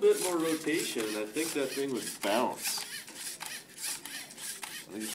bit more rotation, and I think that thing would bounce.